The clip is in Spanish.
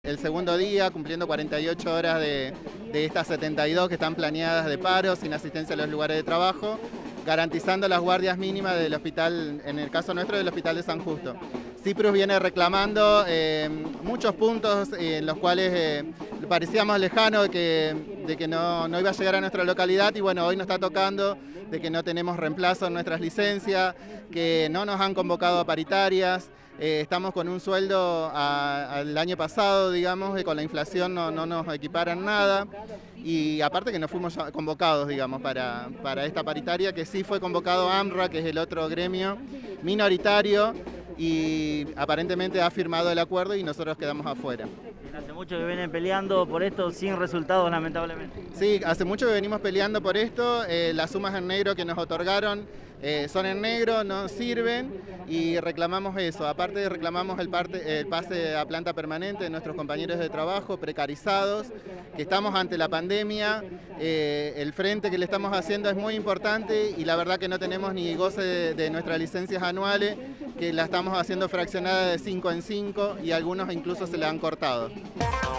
el segundo día, cumpliendo 48 horas de estas 72 que están planeadas de paro, sin asistencia a los lugares de trabajo, garantizando las guardias mínimas del hospital, en el caso nuestro del Hospital de San Justo. Cyprus viene reclamando muchos puntos en los cuales parecíamos lejanos de que no iba a llegar a nuestra localidad, y bueno, hoy nos está tocando de que no tenemos reemplazo en nuestras licencias, que no nos han convocado a paritarias. Estamos con un sueldo al año pasado, digamos, y con la inflación no nos equiparan nada. Y aparte que no fuimos convocados, digamos, para esta paritaria, que sí fue convocado AMRA, que es el otro gremio minoritario, y aparentemente ha firmado el acuerdo y nosotros quedamos afuera. Hace mucho que vienen peleando por esto sin resultados, lamentablemente. Sí, hace mucho que venimos peleando por esto. Las sumas en negro que nos otorgaron son en negro, no sirven, y reclamamos eso. Aparte reclamamos el pase a planta permanente de nuestros compañeros de trabajo precarizados, que estamos ante la pandemia. El frente que le estamos haciendo es muy importante y la verdad que no tenemos ni goce de nuestras licencias anuales, que la estamos haciendo fraccionada de 5 en 5 y algunos incluso se la han cortado.